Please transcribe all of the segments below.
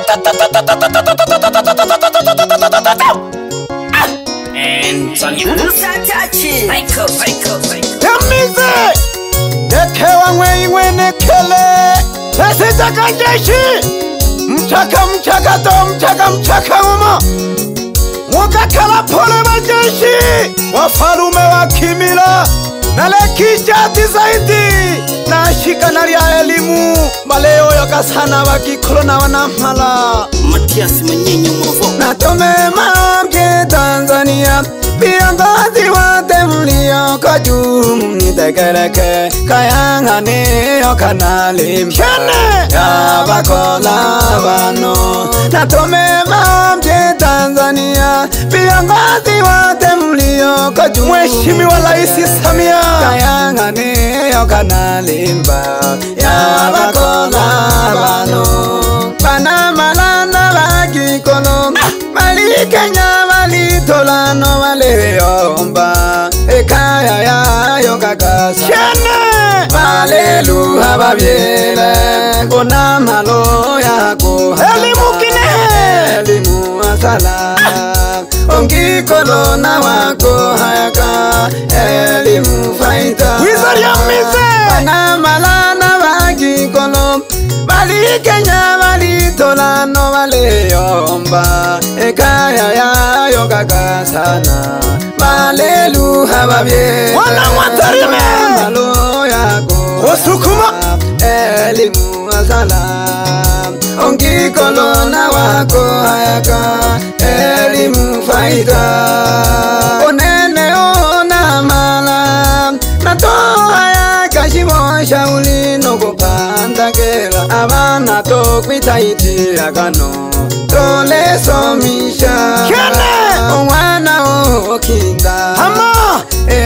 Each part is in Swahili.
And Sonia Yamize Nekewa ngwe nekele Sesita kanjeshi Mchaka uma Mwakakala pole majeshi Wafalume wa kimila Nalekijati zaidi Nashika nalia elimu Maleo yakasana wakikolona wanamhala Matiasi Manyenye Mwovo Natome mamke Tanzania Viongozi wote mliokojumu nitekeleke Kayangane yokanali mshane ya bakola wano Natome mamke Tanzania Viongozi wote mliokojumu Mheshimiwa Rais Samia Kayangane yokanali mba ya bakola wano Panamalana bakikolo Mali Kenya Mali Tolano Mali Yomba Ekaya ya yokakasa Shene Malelu hababiele Kona malo yako Elimu kine Elimu asala Ongikolo na wako hayaka Elimu faita Wizard ya mise Panamalana bakikolo Mali Kenya Mali Tolano Mali Yomba Ekaya ya yokakasana Malelu hababye Wana watarime Malo yako Wasukuma Elimu asala Ongikolo na wako hayaka Elimu faida Onene ona mala Natoa ya kashimo shauli Nokopanda kela Abana tokwita iti agano Tole somisha Kene Omwana okinda Hama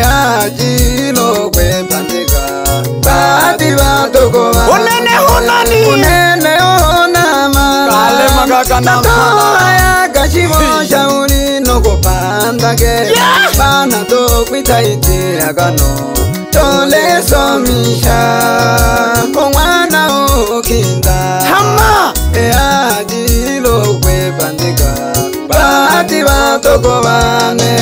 Eajilo kwe pandega Bati batoko Unene honani Unene honama Kale magaka na Natoa ya kashimo shauli Nokopanda kela Bana tokwita iti agano Tole somisha Omwana okinda Hama Eajilo kwe pandega Bati batoko bane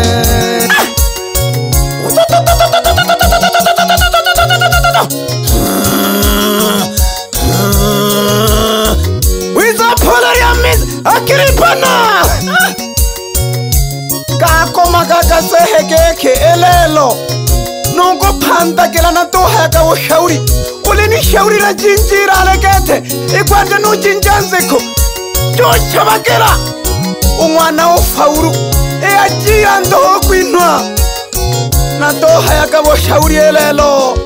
Wiza pola ya miz Akiripana Kako magaka sehegeke elelo Nungo panda kila natoheka ushauri Ulini shauri la jinjira alegete Ikwanja nujinjanzeko Jocha bakela Umwana ufauru Eajia ndoho kwinwa Natoheka ushauri elelo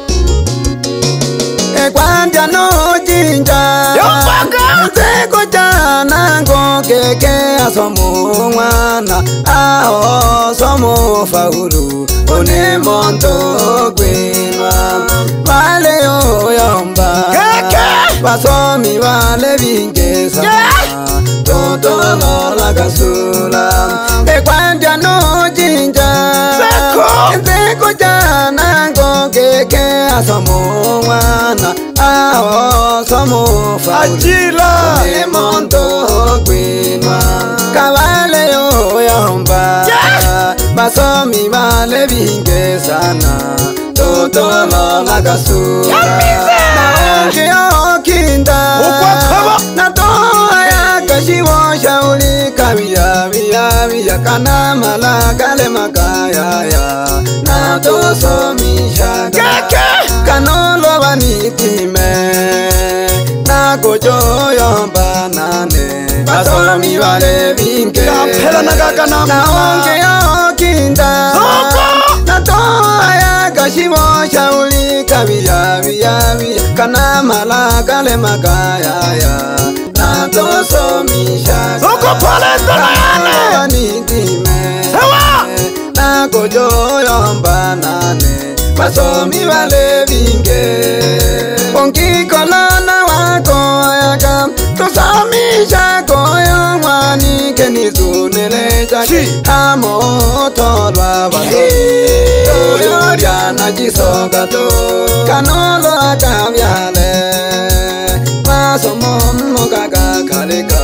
Ekwanja nujinja Yombaka Zeko jana ngo keke asomu mwana Aho somu fauru One monto kwinwa Vale yo yomba Keke Basomi vale vingesa Totolo la kasula Ekwanja no jinja Zeko jana ngo keke asomu mwana Aho somu fauru Ajila One monto kwinwa Kavale yo yomba Basomi vale vingesana Totolo la kasura Naonge okinda Natoa ya kashiwo shauli Kabia via kana mala kale makaya ya Natosomisha Kanolo vanitime Nakojo yomba nane Basomi vale vingesana Naonge okinda Natoa ya kashiwo shauli Kabia kana mala kale makaya ya Natosomisha Soko paleta na yane Vanitime Sawa Nakojo yomba nane Basomi vale vinge Onkikolana wako yaka Tosamisha koyo mwani Kenizunele jake Hamo tolwa valo Toyo riana jisoka to Kanolo akavyale Masomo mokaka kaleka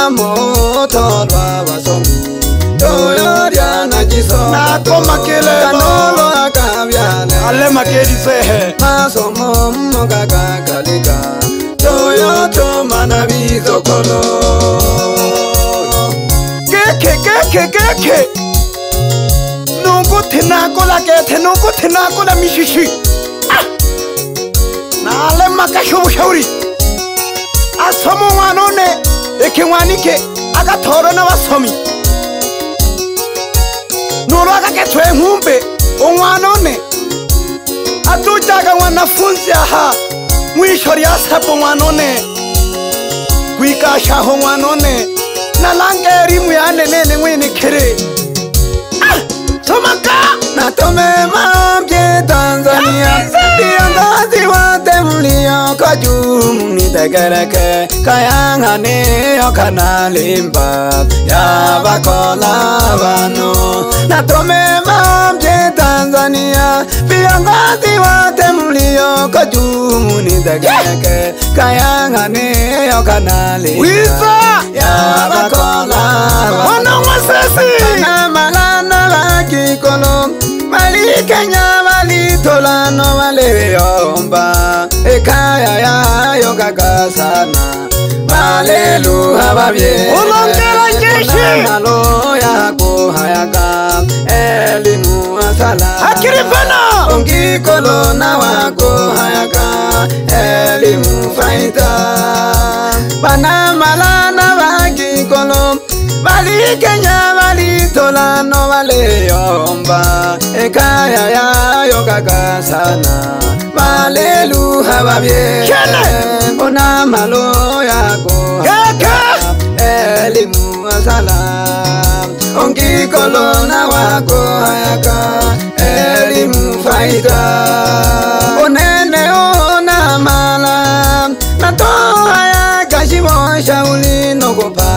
amo tolwa basomi toyo diana jiso na ko makele kanolo akabyale ale makedi sehe masomo mokaka kalika toyo to manabi zokolo keke nungu tina kola ke nungu tina kola mishishi na ale makashu shauri asomo wanone ekwanike aga thoro na basomi nolo aga ke thwe ngumbe onwanone atujaga wanafunzi aha mwishori asapo wanone kwikasha ho wanone na langeri muyane nene mwini kire somaka na tomema mje Tanzania Diandazi wa temlio kajumu nitegereke Kayangane okanalimba ya bakola bano na tomema mje Tanzania Diandazi wa temlio kajumu nitegereke Kayangane okanalimba Wiza ya bakola bano wana wasesi na malana laki kolom Mali Kenya mali tolano male yomba Ekaya ya yoga sana Malelu hababye Ulongela jeshi Malo ya kuhayaka Elimu asala Hakiripana Ongi kolona wako hayaka Elimu faita Bana malana baki kolom Mali Kenya mali tolano male yomba Ekaya ya yoga sana Malelu hababye Ona malo yako Kaka Elimu asala Ongi kolona wako hayaka Elimu faida Onene ona mala Nato hayaka shimo shauli nogopa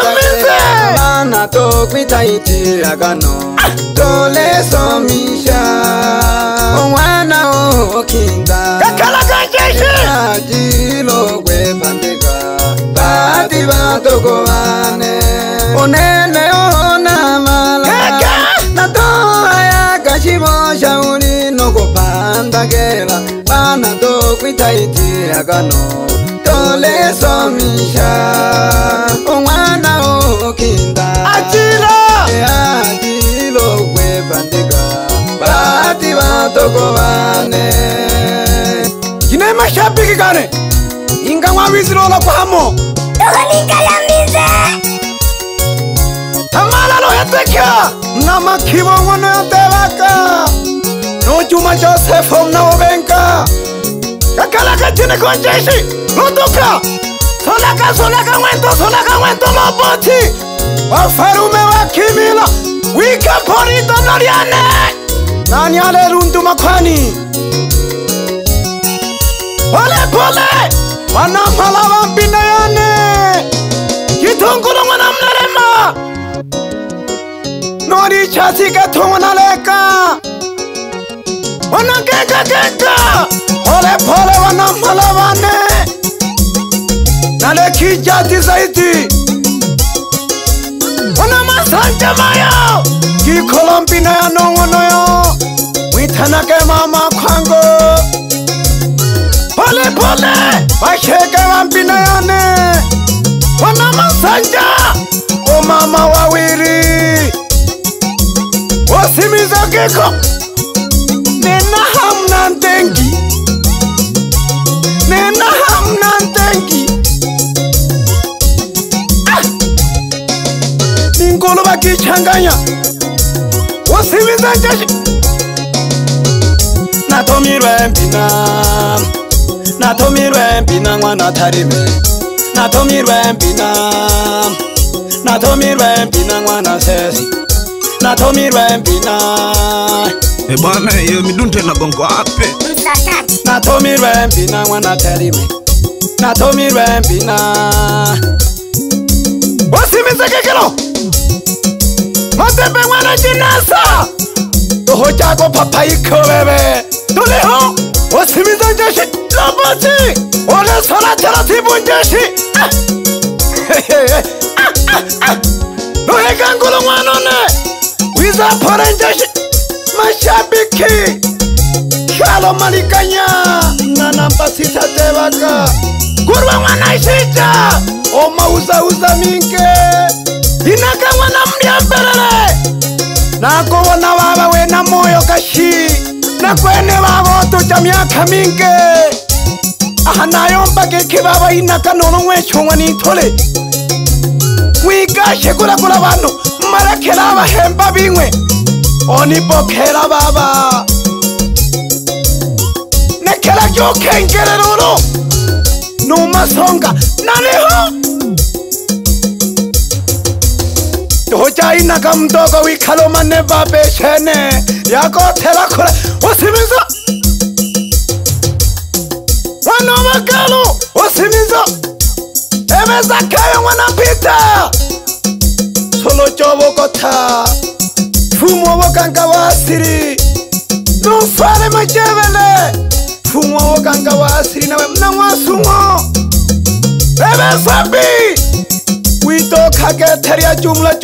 Mana to kwitaiti agano Tole somisha Onwana okinda Kakala kanjeshi Ajilo kwe pandega Bati batoko wane Onene ona mala Nato haya kashimo shauri Noko panda gela Mana to kwitaiti agano Tole somisha Onwana okinda Ajila Ajilo kwe pandega Bati batoko wane Kine mashabiki gane Inga wawizirola kwa hamo Tohonika ya mize Tamala lo yatekia Nama kiwa wana yatewaka No Juma Joseph na wabenka Kakala kachine konjeshi Lutuka Solaka wento lopoti Wafarume wa kimila Wika porito noriane Nani ale rundu makwani Pole Wanamala wampina yane Kitungulu wana mnarema Nori chasi katunga leka Wana keka Pole wanamala wane Nale kijati zaidi Wana masanja mayo Kikolompina ya nongono yo Witanake mama kwango Pole Basheke wampina yane Wana masanja O mama wawiri Wasimiza keko Nena hamna ntengi Ningolo bakichanganya Wasimiza njashi Natomirwe mpina mwana tarime Natomirwe mpina mwana sesi Natomirwe mpina bwana hiyo midunte na gongo ape Msasati Natomirwe mpina mwana tarime Natomirwe mpina Wasimiza kekelo Matembe mwana jinasa Toho jago papa iko bebe Tuleho Wasimiza njashi Lopati Ole sola tera tibu njashi Noheka ngolo mwanone wiza porenjeshi mashabiki Shalo malikanya nanamba sita tebaka Kurwa mwana isita Oma uza minke Inaka mwana mdiamberele Nako wana baba wena moyo kashi Nakwene babo tuja miaka minke Aha nayomba keke baba inaka nono mwecho mwani itole Wigashe kula bano Marakela bahemba bingwe Onipokela baba Nekela joke ngereroro Numa songa Naneho Doja inaka mdogo wikalo mane babe shene Yako tela kula Osimizo Wano makalo Osimizo Emeza kayo wanapita Solo jobo kota Fumo wakanga wasiri Nufale majebele Fumo wakanga wasiri nawe mnamwasungo Ebe sabi Wito kage teria jumla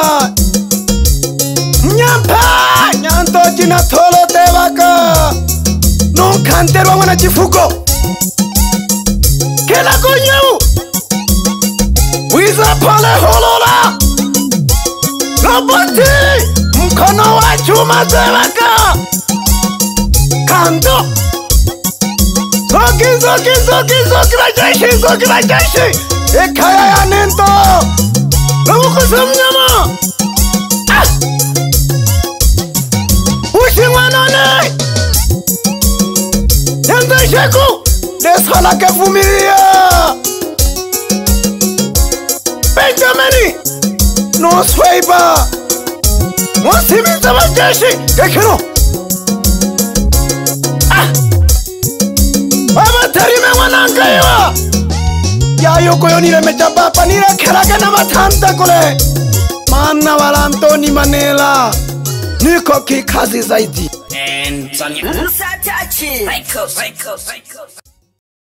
Nyampa Nyanto jina tolo tebaka Nunkanterwa wana jifuko Kela konyu Wiza pale holola Roboti Mkono wa chuma tebaka Kando Zoki rajeshi Ekaya ya nento Lamuko samnyama Ushi wanone Yanda sheku Deshala ke fumiria Benjamini No swaiba Mwasimiza wajeshi Kekino Baba terime wanangaiwa Yayo koyo nire mechapapa nire kerake na matanta kule Mana wala Antoni Manela Niko kikazi zaidi And Sonia. Musa Tachi. Psycho.